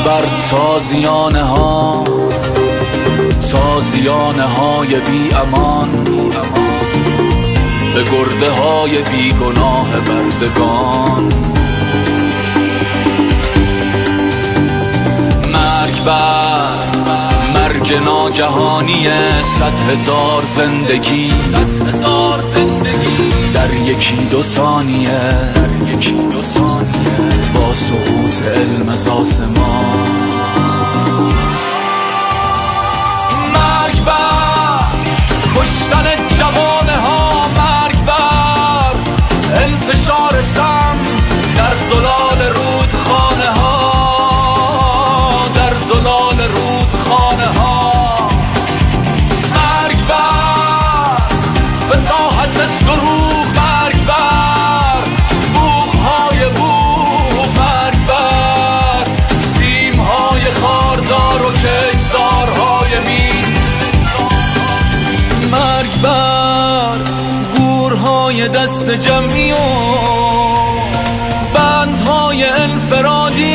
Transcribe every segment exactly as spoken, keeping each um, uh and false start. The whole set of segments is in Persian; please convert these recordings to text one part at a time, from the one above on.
بر تازیانه ها، تازیانه های بی امان، به گرده های بی گناه بردگان. مرگ بر مرگ ناگهانی صد هزار زندگی در یکی دو ثانیه، با سقوط علم از آسمان. مرگ بر کشتن جوانه ها، مرگ بر انتشار سم در زلال رودخانه ها، در زلال رودخانه ها. مرگ بر فصاحت دروغ، مرگ بر بوغ‌های بوغ، مرگ بر سیم‌های خاردار و کشتزارهای مین. مرگ بر گورهای دست جمعی و بندهای انفرادی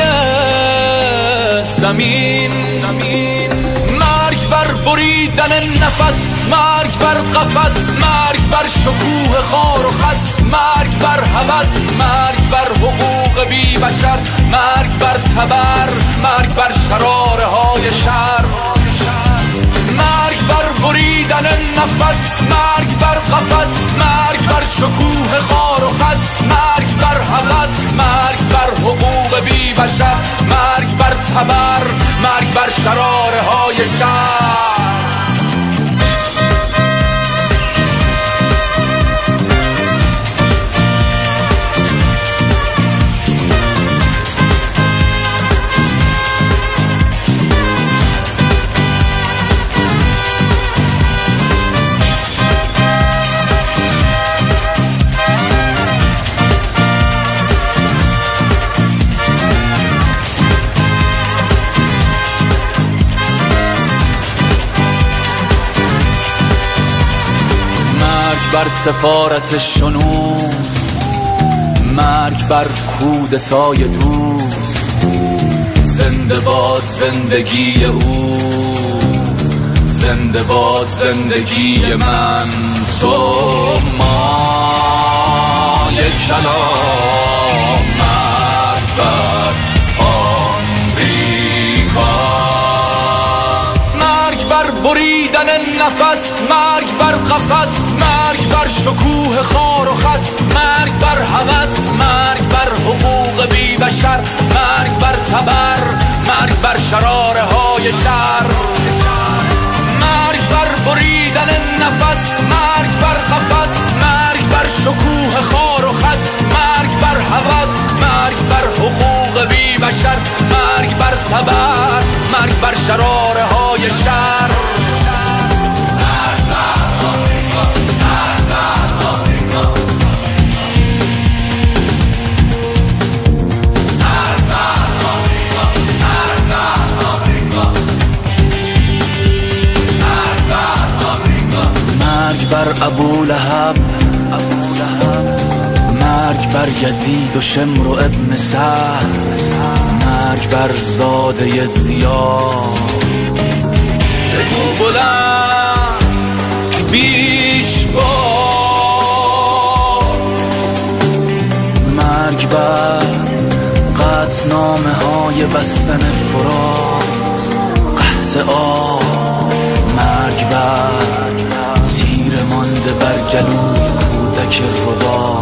زمین. مرگ بر بریدن نفس، مرگ بر قفس، مرگ بر شکوه خار و خس، مرگ بر هوس، مرگ بر حقوق بی بشر، مرگ بر تبر، مرگ بر شراره های شر. مرگ بر بریدن نفس، مرگ بر قفس، مرگ بر شکوه خار و خس، مرگ بر هوس، مرگ بر حقوق بی بشر، مرگ بر تبر، مرگ بر شراره های شر. بر سفارت شنو، مرگ بر کودتای دور. زنده باد زندگی او، زنده باد زندگی من، تو ما یک کلام. مرگ بر آمریکا، مرگ بر بریدن نفس، مرگ بر قفس، مرگ بر شکوه خار و خس، مرگ بر هوس، مرگ بر حقوق بی بشر، مرگ بر تبر، مرگ بر شراره های شر. مرگ بر بریدن نفس، مرگ بر قفس، مرگ بر شکوه خار و خس، مرگ بر هوس، مرگ بر حقوق بی بشر، مرگ بر تبر، مرگ بر شراره های شر. مرگ بر ابولهب، مرگ بر یزید و شمر و ابن سعد، مرگ بر زاده زیاد. بگو بلند بیش باد، مرگ بر قطعنامه های بستن فرات، قحط آب، مرگ بر تیر مانده بر گلوی کودک ربات.